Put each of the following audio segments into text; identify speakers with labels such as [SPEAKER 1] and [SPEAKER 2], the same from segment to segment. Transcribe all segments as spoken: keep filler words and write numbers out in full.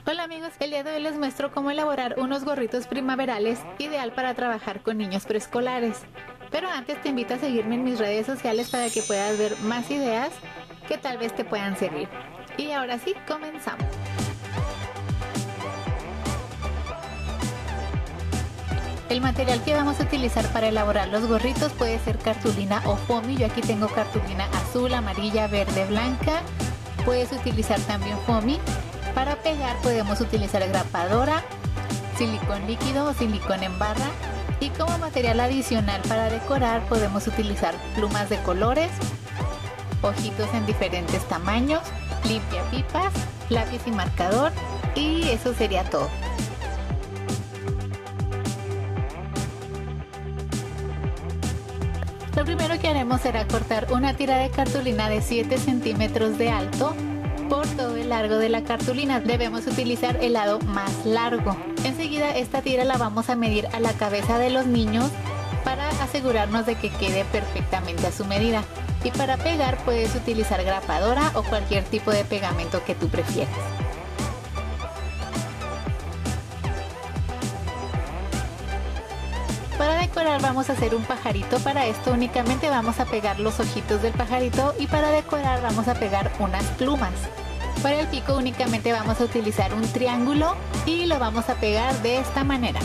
[SPEAKER 1] Hola amigos, el día de hoy les muestro cómo elaborar unos gorritos primaverales ideal para trabajar con niños preescolares. Pero antes te invito a seguirme en mis redes sociales para que puedas ver más ideas que tal vez te puedan servir. Y ahora sí, comenzamos. El material que vamos a utilizar para elaborar los gorritos puede ser cartulina o foamy. Yo aquí tengo cartulina azul, amarilla, verde, blanca. Puedes utilizar también foamy. Para pegar podemos utilizar grapadora, silicón líquido o silicón en barra. Y como material adicional para decorar podemos utilizar plumas de colores, ojitos en diferentes tamaños, limpiapipas, lápiz y marcador, y eso sería todo. Lo primero que haremos será cortar una tira de cartulina de siete centímetros de alto por todo el largo de la cartulina. Debemos utilizar el lado más largo. Enseguida esta tira la vamos a medir a la cabeza de los niños para asegurarnos de que quede perfectamente a su medida. Y para pegar puedes utilizar grapadora o cualquier tipo de pegamento que tú prefieras. Para decorar vamos a hacer un pajarito. Para esto únicamente vamos a pegar los ojitos del pajarito y para decorar vamos a pegar unas plumas. Para el pico únicamente vamos a utilizar un triángulo y lo vamos a pegar de esta manera.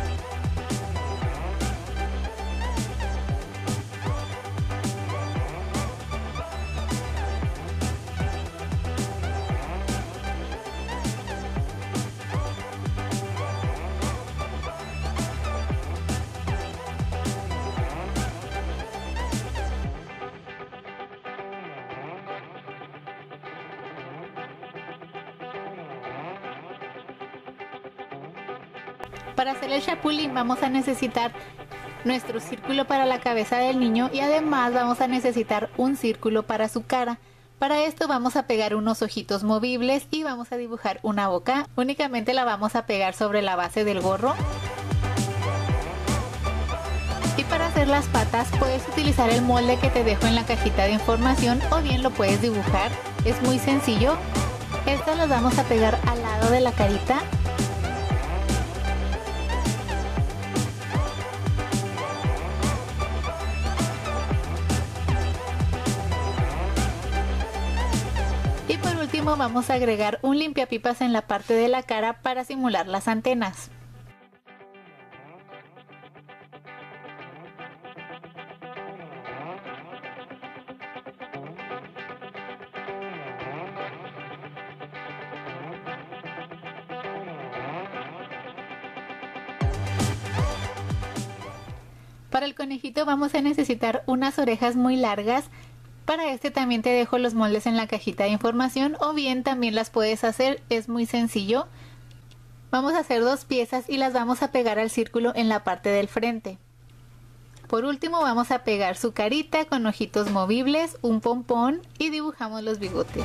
[SPEAKER 1] Para hacer el chapulín vamos a necesitar nuestro círculo para la cabeza del niño y además vamos a necesitar un círculo para su cara. Para esto vamos a pegar unos ojitos movibles y vamos a dibujar una boca. Únicamente la vamos a pegar sobre la base del gorro. Y para hacer las patas puedes utilizar el molde que te dejo en la cajita de información o bien lo puedes dibujar. Es muy sencillo. Estas las vamos a pegar al lado de la carita. Vamos a agregar un limpiapipas en la parte de la cara para simular las antenas. Para el conejito vamos a necesitar unas orejas muy largas. Para este también te dejo los moldes en la cajita de información o bien también las puedes hacer, es muy sencillo. Vamos a hacer dos piezas y las vamos a pegar al círculo en la parte del frente. Por último vamos a pegar su carita con ojitos movibles, un pompón y dibujamos los bigotes.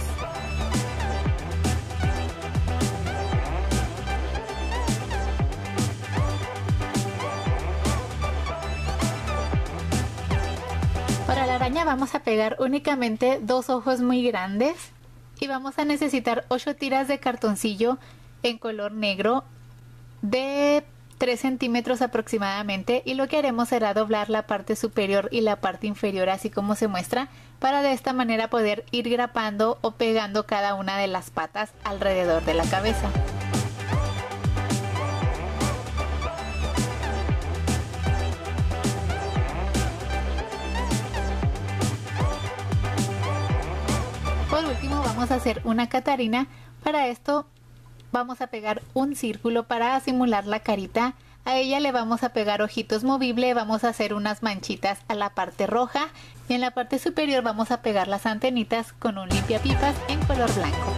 [SPEAKER 1] Para la araña vamos a pegar únicamente dos ojos muy grandes y vamos a necesitar ocho tiras de cartoncillo en color negro de tres centímetros aproximadamente, y lo que haremos será doblar la parte superior y la parte inferior así como se muestra para de esta manera poder ir grapando o pegando cada una de las patas alrededor de la cabeza. Por último vamos a hacer una catarina. Para esto vamos a pegar un círculo para simular la carita. A ella le vamos a pegar ojitos movibles, vamos a hacer unas manchitas a la parte roja y en la parte superior vamos a pegar las antenitas con un limpiapipas en color blanco.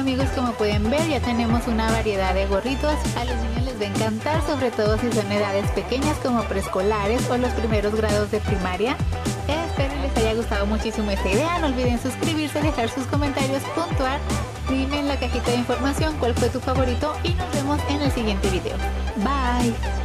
[SPEAKER 1] amigos, como pueden ver, ya tenemos una variedad de gorritos. A los niños les va a encantar, sobre todo si son edades pequeñas como preescolares o los primeros grados de primaria. Espero les haya gustado muchísimo esta idea. No olviden suscribirse, dejar sus comentarios, puntuar. Dime en la cajita de información cuál fue tu favorito y nos vemos en el siguiente video. Bye.